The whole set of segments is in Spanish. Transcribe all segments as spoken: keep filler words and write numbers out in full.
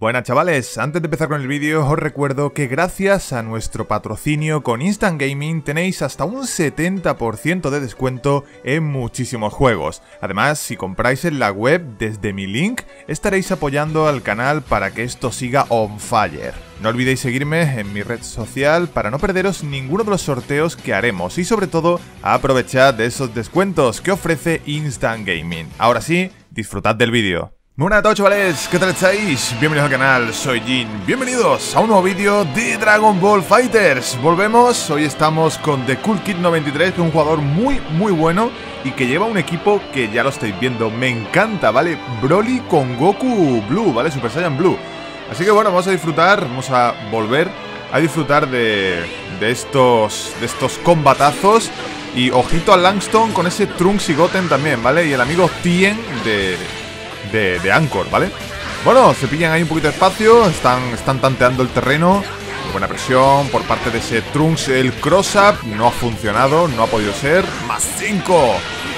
Buenas chavales, antes de empezar con el vídeo os recuerdo que gracias a nuestro patrocinio con Instant Gaming tenéis hasta un setenta por ciento de descuento en muchísimos juegos. Además, si compráis en la web desde mi link, estaréis apoyando al canal para que esto siga on fire. No olvidéis seguirme en mi red social para no perderos ninguno de los sorteos que haremos y sobre todo aprovechad de esos descuentos que ofrece Instant Gaming. Ahora sí, disfrutad del vídeo. Muy buenas a todos chavales, ¿qué tal estáis? Bienvenidos al canal, soy Jin. Bienvenidos a un nuevo vídeo de Dragon Ball Fighters. Volvemos, hoy estamos con The Cool Kid noventa y tres, que es un jugador muy muy bueno y que lleva un equipo que ya lo estáis viendo, me encanta, ¿vale? Broly con Goku Blue, ¿vale? Super Saiyan Blue. Así que bueno, vamos a disfrutar, vamos a volver a disfrutar de, de, estos, de estos combatazos. Y ojito a Langston con ese Trunks y Goten también, ¿vale? Y el amigo Tien de... De, de Anchor, ¿vale? Bueno, se pillan ahí un poquito de espacio. Están, están tanteando el terreno. Muy buena presión por parte de ese Trunks. El cross-up no ha funcionado, no ha podido ser. Más cinco.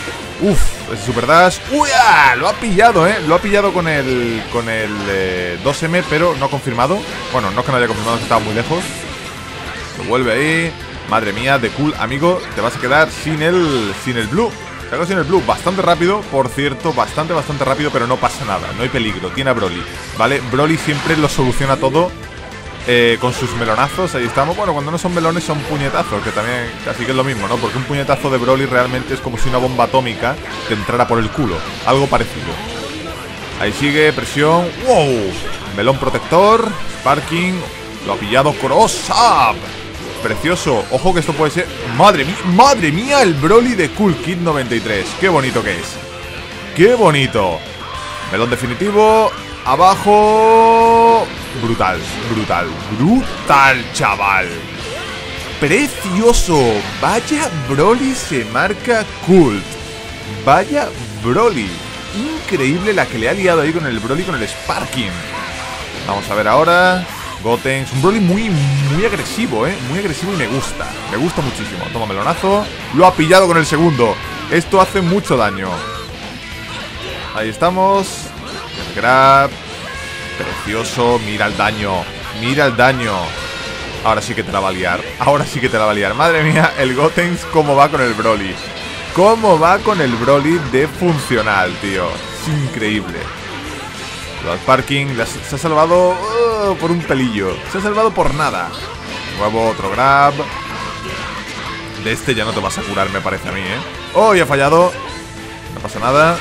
Uf, ese super dash. ¡Uy! ¡Ah! Lo ha pillado, ¿eh? Lo ha pillado con el, con el eh, dos eme, pero no ha confirmado. Bueno, no es que no haya confirmado, que estaba muy lejos. Lo vuelve ahí. Madre mía, de cool, amigo. Te vas a quedar sin el, sin el blue. Salgo sin el blue, bastante rápido, por cierto, bastante, bastante rápido, pero no pasa nada, no hay peligro, tiene a Broly, ¿vale? Broly siempre lo soluciona todo eh, con sus melonazos, ahí estamos. Bueno, cuando no son melones son puñetazos, que también casi que es lo mismo, ¿no? Porque un puñetazo de Broly realmente es como si una bomba atómica te entrara por el culo, algo parecido. Ahí sigue, presión, wow, melón protector, Sparking, lo ha pillado Cross-up. Precioso, ojo que esto puede ser... ¡Madre mía! ¡Madre mía! El Broly de Cool Kid noventa y tres. ¡Qué bonito que es! ¡Qué bonito! Melón definitivo. Abajo... Brutal, brutal, brutal, chaval. ¡Precioso! Vaya Broly se marca Cult. Vaya Broly. Increíble la que le ha liado ahí con el Broly, con el Sparking. Vamos a ver ahora... Goten, es un Broly muy, muy agresivo, ¿eh? Muy agresivo y me gusta. Me gusta muchísimo. Toma melonazo. Lo ha pillado con el segundo. Esto hace mucho daño. Ahí estamos. El grab. Precioso. Mira el daño. Mira el daño. Ahora sí que te la va a liar. Ahora sí que te la va a liar. Madre mía, el Goten, cómo va con el Broly. Cómo va con el Broly de funcional, tío. Es increíble. Los Sparking se ha salvado uh, por un pelillo. Se ha salvado por nada. Nuevo otro grab. De este ya no te vas a curar, me parece a mí, ¿eh? Oh, ya ha fallado. No pasa nada.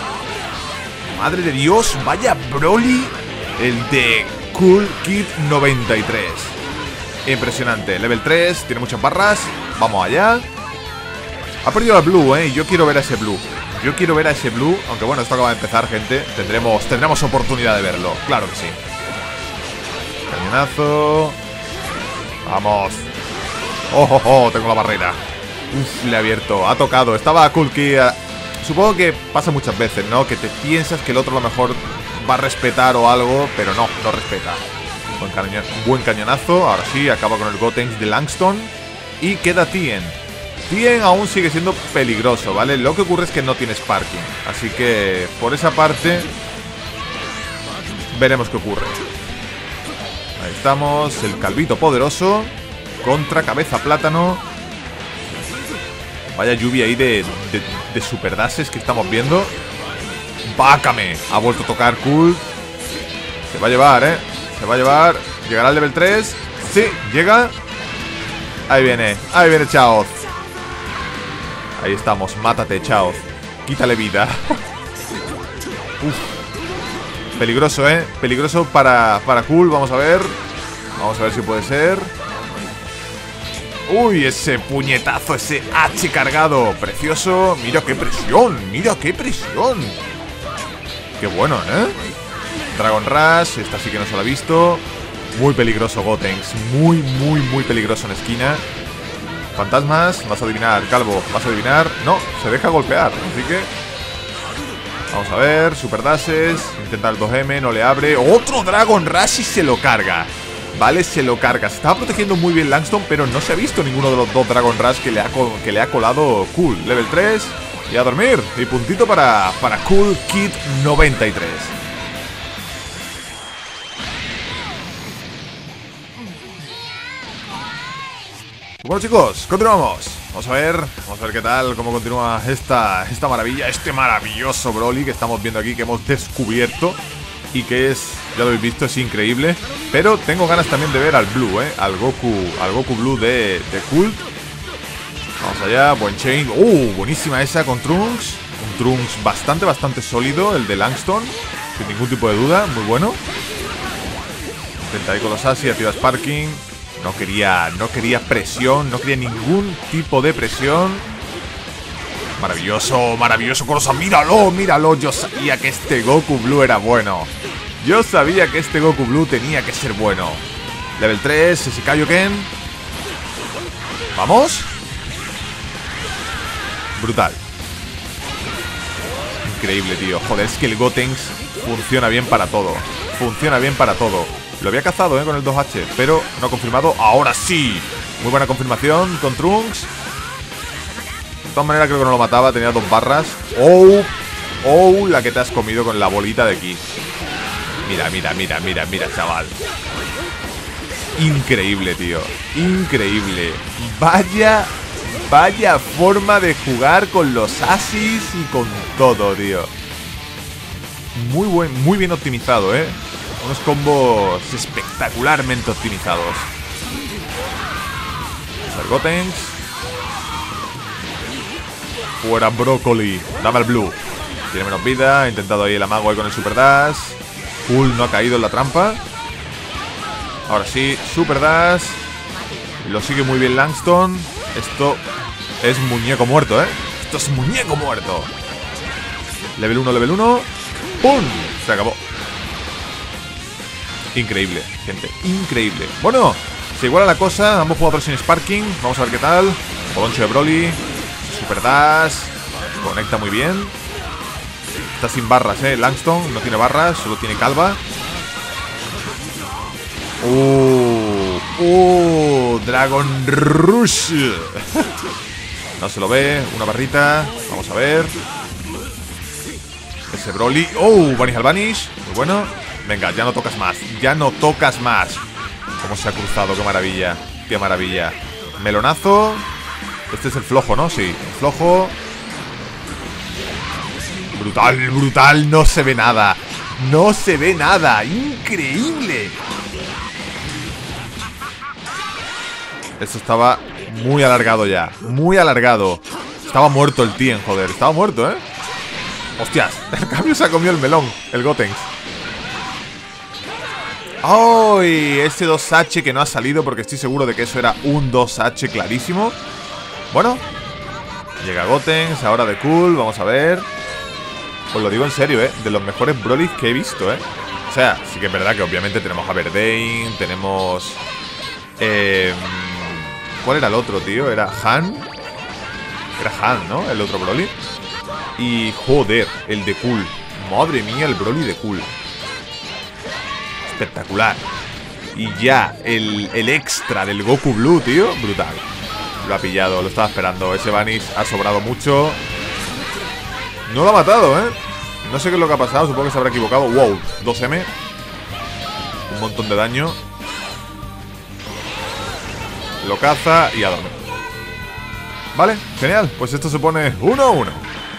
Madre de Dios, vaya Broly. El de Cool Kid noventa y tres. Impresionante. Level tres, tiene muchas barras. Vamos allá. Ha perdido el blue, ¿eh? Y yo quiero ver a ese blue. Yo quiero ver a ese blue, aunque bueno, esto acaba de empezar, gente. Tendremos, tendremos oportunidad de verlo, claro que sí. Cañonazo. Vamos. Oh, oh, oh, tengo la barrera. Uf, le he abierto, ha tocado. Estaba Cool Kid. Supongo que pasa muchas veces, ¿no? Que te piensas que el otro a lo mejor va a respetar o algo, pero no, no respeta. Buen, cañon, buen cañonazo. Ahora sí, acaba con el Goten de Langston. Y queda Tien. Tien aún sigue siendo peligroso, ¿vale? Lo que ocurre es que no tiene Sparking. Así que por esa parte veremos qué ocurre. Ahí estamos, el calvito poderoso contra cabeza plátano. Vaya lluvia ahí de, de, de super dashes que estamos viendo. Bácame, ha vuelto a tocar Cool. Se va a llevar, ¿eh? Se va a llevar. ¿Llegará al level tres? Sí, llega. Ahí viene, ahí viene Chaoz. Ahí estamos, mátate, Chaoz. Quítale vida. Uf. Peligroso, ¿eh? Peligroso para, para Cool, vamos a ver. Vamos a ver si puede ser. Uy, ese puñetazo, ese H cargado. Precioso. Mira qué presión, mira qué presión. Qué bueno, ¿eh? Dragon Rush, esta sí que no se la ha visto. Muy peligroso Goten, muy, muy, muy peligroso en esquina. Fantasmas, vas a adivinar, Calvo, vas a adivinar. No, se deja golpear, así que vamos a ver, super dashes. Intenta el dos eme, no le abre. Otro Dragon Rush y se lo carga. Vale, se lo carga. Se estaba protegiendo muy bien Langston, pero no se ha visto ninguno de los dos Dragon Rush que le ha, que le ha colado Cool. Level tres, y a dormir. Y puntito para, para Cool Kid noventa y tres. Bueno, chicos, continuamos. Vamos a ver, vamos a ver qué tal, cómo continúa esta, esta maravilla, este maravilloso Broly que estamos viendo aquí, que hemos descubierto. Y que es, ya lo habéis visto, es increíble. Pero tengo ganas también de ver al Blue, eh Al Goku, al Goku Blue de, de Cult. Vamos allá, buen chain. Uh, buenísima esa con Trunks. Un Trunks bastante, bastante sólido, el de Langston, sin ningún tipo de duda, muy bueno. Intenta ahí con los Asi, activa Sparking. No quería, no quería presión, no quería ningún tipo de presión. Maravilloso, maravilloso Colosa. Míralo, míralo. Yo sabía que este Goku Blue era bueno. Yo sabía que este Goku Blue tenía que ser bueno. Level tres, ese Kaioken. Vamos. Brutal. Increíble, tío. Joder, es que el Gotenks funciona bien para todo. Funciona bien para todo. Lo había cazado, eh, con el dos H, pero no ha confirmado. Ahora sí. Muy buena confirmación con Trunks. De todas maneras creo que no lo mataba, tenía dos barras. Oh, oh, la que te has comido con la bolita de aquí. Mira, mira, mira, mira, mira, chaval. Increíble, tío. Increíble. Vaya, vaya forma de jugar con los Asis y con todo, tío. Muy buen, muy bien optimizado, eh. Unos combos espectacularmente optimizados. Gotenks. Fuera Brócoli. Dame al Blue. Tiene menos vida. Ha intentado ahí el amago ahí con el Super Dash. Cool no ha caído en la trampa. Ahora sí, Super Dash. Lo sigue muy bien Langston. Esto es muñeco muerto, ¿eh? Esto es muñeco muerto. Level uno, level uno. ¡Pum! Se acabó. Increíble, gente. Increíble. Bueno, se iguala la cosa. Ambos jugadores sin Sparking. Vamos a ver qué tal. Boloncho de Broly. Super Dash. Conecta muy bien. Está sin barras, eh. Langston no tiene barras, solo tiene calva. Uh, uh, Dragon Rush. No se lo ve. Una barrita. Vamos a ver. Ese Broly. Oh, Vanish al Vanish. Muy bueno. Venga, ya no tocas más. Ya no tocas más. Cómo se ha cruzado, qué maravilla. Qué maravilla. Melonazo. Este es el flojo, ¿no? Sí, el flojo. Brutal, brutal. No se ve nada. No se ve nada. Increíble. Esto estaba muy alargado ya. Muy alargado. Estaba muerto el Tien, joder. Estaba muerto, ¿eh? Hostias. El cambio se ha comido el melón. El Gotenks. ¡Ay! Ese dos H que no ha salido porque estoy seguro de que eso era un dos H clarísimo. Bueno. Llega Gotenks, ahora de Cool, vamos a ver. Os lo digo en serio, ¿eh? De los mejores Brolys que he visto, ¿eh? O sea, sí que es verdad que obviamente tenemos a Verdane, tenemos... Eh, ¿Cuál era el otro, tío? ¿Era Han? Era Han, ¿no? El otro Broly. Y, joder, el de Cool. Madre mía, el Broly de Cool. Espectacular. Y ya, el, el extra del Goku Blue, tío. Brutal. Lo ha pillado, lo estaba esperando. Ese Vanish ha sobrado mucho. No lo ha matado, ¿eh? No sé qué es lo que ha pasado, supongo que se habrá equivocado. Wow, dos eme. Un montón de daño. Lo caza y a dormir. Vale, genial. Pues esto se pone uno a uno.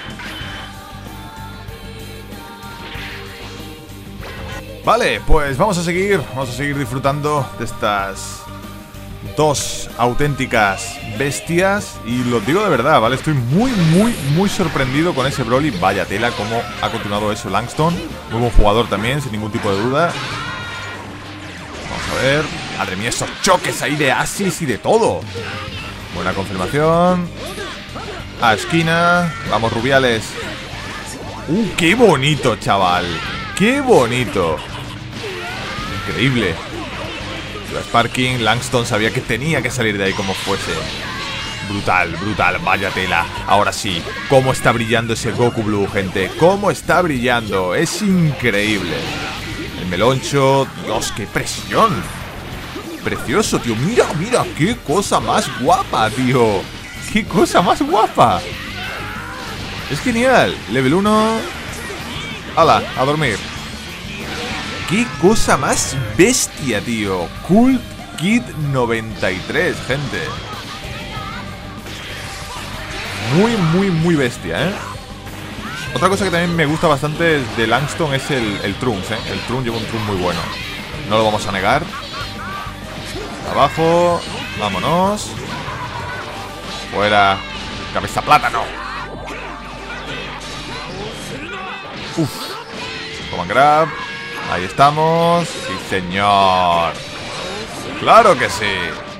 Vale, pues vamos a seguir. Vamos a seguir disfrutando de estas dos auténticas bestias. Y lo digo de verdad, ¿vale? Estoy muy, muy, muy sorprendido con ese Broly. Vaya tela, cómo ha continuado eso Langston. Muy buen jugador también, sin ningún tipo de duda. Vamos a ver. Madre mía, esos choques ahí de Asis y de todo. Buena confirmación. A esquina. Vamos, Rubiales. Uh, qué bonito, chaval. Qué bonito. Increíble. Sparking, Langston sabía que tenía que salir de ahí como fuese. Brutal, brutal, vaya tela. Ahora sí, cómo está brillando ese Goku Blue, gente. Cómo está brillando, es increíble. El meloncho, Dios, qué presión. Precioso, tío, mira, mira, qué cosa más guapa, tío. Qué cosa más guapa. Es genial, level uno. Hala, a dormir. ¡Qué cosa más bestia, tío! Cult Kid noventa y tres, gente. Muy, muy, muy bestia, ¿eh? Otra cosa que también me gusta bastante de Langston es el, el Trunks, ¿eh? El Trunks lleva un Trunks muy bueno. No lo vamos a negar. Abajo. Vámonos. Fuera. Cabeza plátano. Uf. Command Grab. Ahí estamos. Sí, señor. Claro que sí.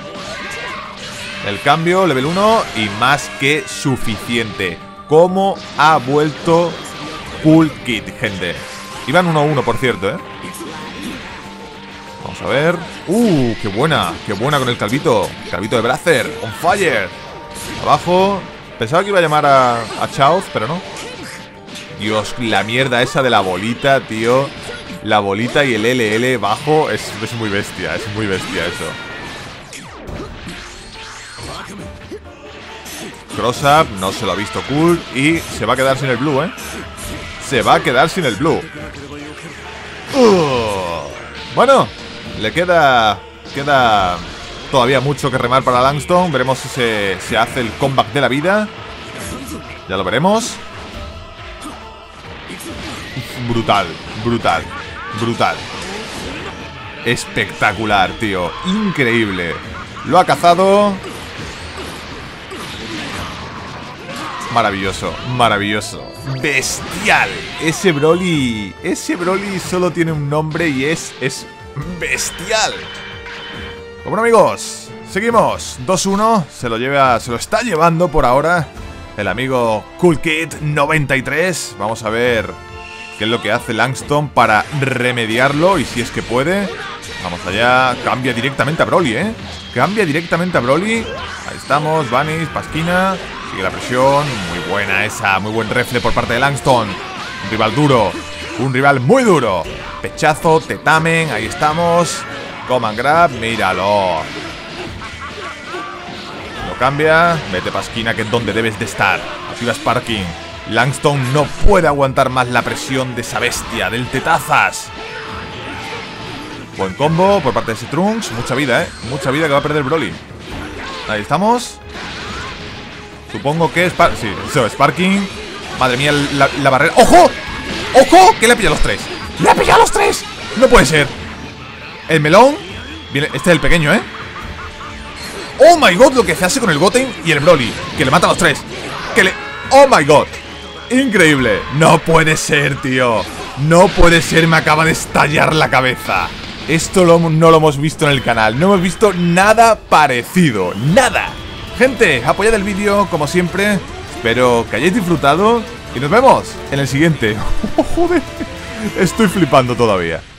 El cambio, level uno. Y más que suficiente. ¿Cómo ha vuelto Cool Kid, gente? Iban uno a uno, por cierto, ¿eh? Vamos a ver. ¡Uh! ¡Qué buena! ¡Qué buena con el calvito! Calvito de Bracer. ¡On fire! Abajo. Pensaba que iba a llamar a, a Chaoz, pero no. Dios, la mierda esa de la bolita, tío. La bolita y el L L bajo es, es muy bestia. Es muy bestia eso. Cross up, no se lo ha visto Cool. Y se va a quedar sin el blue, ¿eh? Se va a quedar sin el blue. uh. Bueno, le queda Queda todavía mucho que remar para Langston. Veremos si se, se hace el comeback de la vida. Ya lo veremos. Brutal, brutal, brutal. Espectacular, tío. Increíble. Lo ha cazado. Maravilloso, maravilloso. Bestial. Ese Broly. Ese Broly solo tiene un nombre y es. Es bestial. Bueno, amigos, seguimos. dos uno. Se lo lleva. Se lo está llevando por ahora el amigo Cool Kid noventa y tres. Vamos a ver qué es lo que hace Langston para remediarlo. Y si es que puede. Vamos allá. Cambia directamente a Broly, eh. Cambia directamente a Broly. Ahí estamos. Vanish, Pasquina. Sigue la presión, muy buena esa, muy buen refle por parte de Langston. Un rival duro, un rival muy duro. Pechazo, Tetamen, ahí estamos. Command Grab, míralo. Lo cambia, vete Pasquina, que es donde debes de estar. Activa Sparking. Langston no puede aguantar más la presión de esa bestia, del Tetazas. Buen combo por parte de ese Trunks, mucha vida, eh. Mucha vida que va a perder Broly. Ahí estamos. Supongo que es... Sí, eso, Sparking. Madre mía, la, la barrera. ¡Ojo! ¡Ojo! Que le ha pillado los tres. ¡Le ha pillado los tres! No puede ser. El melón. Viene, este es el pequeño, ¿eh? ¡Oh, my God! Lo que se hace con el Goten y el Broly. Que le mata a los tres. Que le... ¡Oh, my God! Increíble. No puede ser, tío. No puede ser. Me acaba de estallar la cabeza. Esto lo, no lo hemos visto en el canal. No hemos visto nada parecido. ¡Nada! Gente, apoyad el vídeo como siempre. Espero que hayáis disfrutado. Y nos vemos en el siguiente. Joder, estoy flipando todavía.